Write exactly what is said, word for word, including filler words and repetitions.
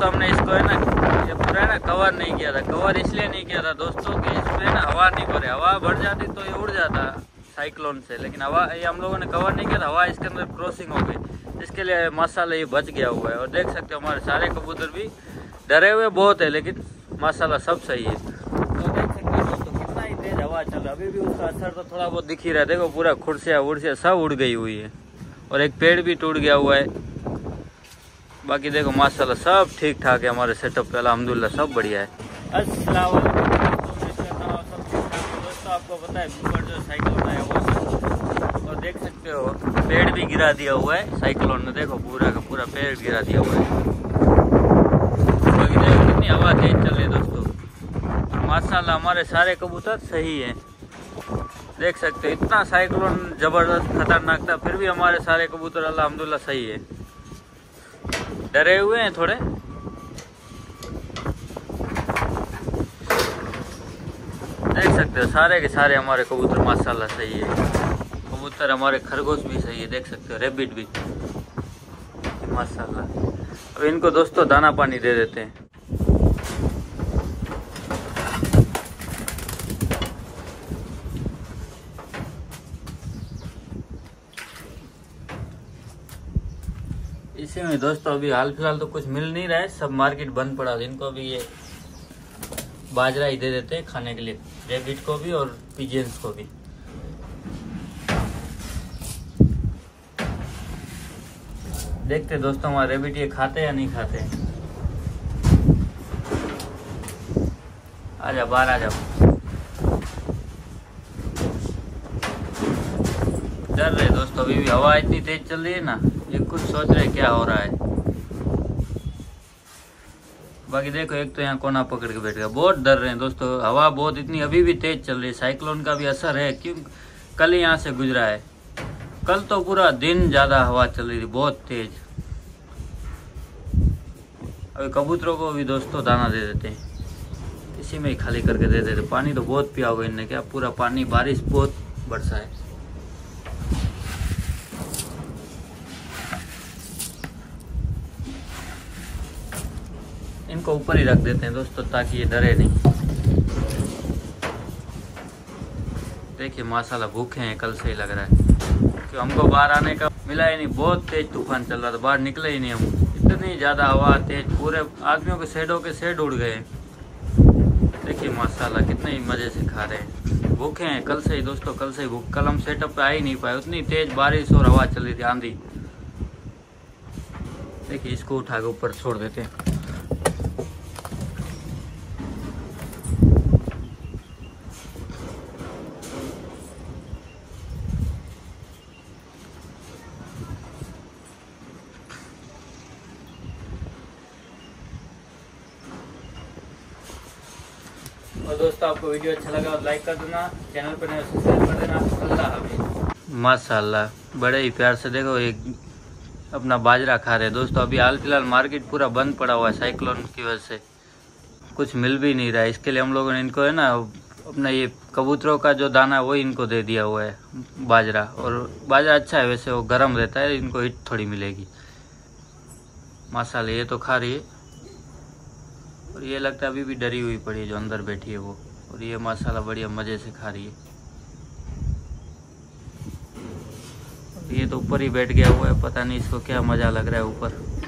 दोस्तों हमने इसको है ना ये पूरा है ना कवर नहीं किया था। कवर इसलिए नहीं किया था दोस्तों कि इसमें ना हवा नहीं भरे, हवा भर जाती तो ये उड़ जाता साइक्लोन से, लेकिन हवा ये हम लोगों ने कवर नहीं किया था, हवा इसके अंदर क्रॉसिंग हो गई, इसके लिए माशाल्लाह ये बच गया हुआ है। और देख सकते हो हमारे सारे कबूतर भी डरे हुए बहुत है, लेकिन माशाल्लाह सब सही है। तो देख सकते हो दोस्तों कितना ही तेज हवा चल रहा है, अभी भी उसका असर तो थोड़ा बहुत दिख ही रहा है। देखो पूरा खुर्सिया उड़सिया सब उड़ गई हुई है और एक पेड़ भी टूट गया हुआ है। बाकी देखो माशाल्लाह सब ठीक ठाक है, हमारे सेटअप पे अल्हम्दुलिल्लाह सब बढ़िया है। अस्सलाम वालेकुम दोस्तों, आपको पता है ऊपर जो साइक्लोन आया हुआ है और देख सकते हो पेड़ भी गिरा दिया हुआ है साइक्लोन ने, देखो पूरा का पूरा पेड़ गिरा दिया हुआ है। बाकी देखो कितनी हवा तेज चल रही है दोस्तों, माशाल्लाह हमारे सारे कबूतर सही हैं। देख सकते हो इतना साइक्लोन जबरदस्त खतरनाक था, फिर भी हमारे सारे कबूतर अल्हम्दुलिल्लाह सही है। डरे हुए हैं थोड़े, देख सकते हो सारे के सारे हमारे कबूतर माशाल्लाह सही है। कबूतर हमारे खरगोश भी सही है, देख सकते हो रेबिट भी माशाल्लाह। अब इनको दोस्तों दाना पानी दे देते हैं। इसी में दोस्तों अभी हाल फिलहाल तो कुछ मिल नहीं रहा है, सब मार्केट बंद पड़ा है। इनको अभी ये बाजरा ही दे देते हैं खाने के लिए, रेबिट को भी और पिजियंस को भी। देखते दोस्तों हमारे रेबिट ये खाते या नहीं खाते। आ जाओ बाहर आ जाओ, डर रहे दोस्तों, अभी भी हवा इतनी तेज चल रही है ना, ये कुछ सोच रहे क्या हो रहा है। बाकी देखो एक तो यहाँ कोना पकड़ के बैठ गया, बहुत डर रहे हैं दोस्तों, हवा बहुत इतनी अभी भी तेज चल रही है, साइक्लोन का भी असर है। क्यों कल ही यहाँ से गुजरा है, कल तो पूरा दिन ज्यादा हवा चल रही थी बहुत तेज। अभी कबूतरों को भी दोस्तों दाना दे देते हैं, इसी में ही खाली करके दे देते। पानी तो बहुत पिया होगा इनने, क्या पूरा पानी बारिश बहुत बरसा है। इनको ऊपर ही रख देते हैं दोस्तों ताकि ये डरे नहीं। देखिए माशाल्लाह भूखे हैं, कल से ही लग रहा है कि हमको बाहर आने का मिला ही नहीं, बहुत तेज तूफान चल रहा था, बाहर निकले ही नहीं हम, इतनी ज्यादा हवा तेज, पूरे आदमियों के शेडों के शेड उड़ गए। देखिए माशाल्लाह कितने ही मजे से खा रहे हैं, भूखे हैं कल से ही दोस्तों, कल से ही भूख। कल हम सेटअप पे आ ही नहीं पाए, उतनी तेज बारिश और हवा चल रही थी, आंधी। देखिए इसको उठा के ऊपर छोड़ देते हैं। और दोस्तों आपको वीडियो अच्छा लगा तो लाइक कर देना, चैनल पर नए सब्सक्राइब कर देना। अल्लाह हाफिज़। माशाल्लाह बड़े ही प्यार से देखो एक अपना बाजरा खा रहे हैं दोस्तों। अभी हाल फिलहाल मार्केट पूरा बंद पड़ा हुआ है साइक्लोन की वजह से, कुछ मिल भी नहीं रहा है। इसके लिए हम लोगों ने इनको है ना अपना ये कबूतरों का जो दाना है वही इनको दे दिया हुआ है बाजरा। और बाजरा अच्छा है वैसे, वो गर्म रहता है, इनको हिट थोड़ी मिलेगी। माशाल्लाह ये तो खा रही है, और ये लगता है अभी भी डरी हुई पड़ी है जो अंदर बैठी है वो, और ये माशाल्लाह बढ़िया मज़े से खा रही है। ये तो ऊपर ही बैठ गया हुआ है, पता नहीं इसको क्या मज़ा लग रहा है ऊपर।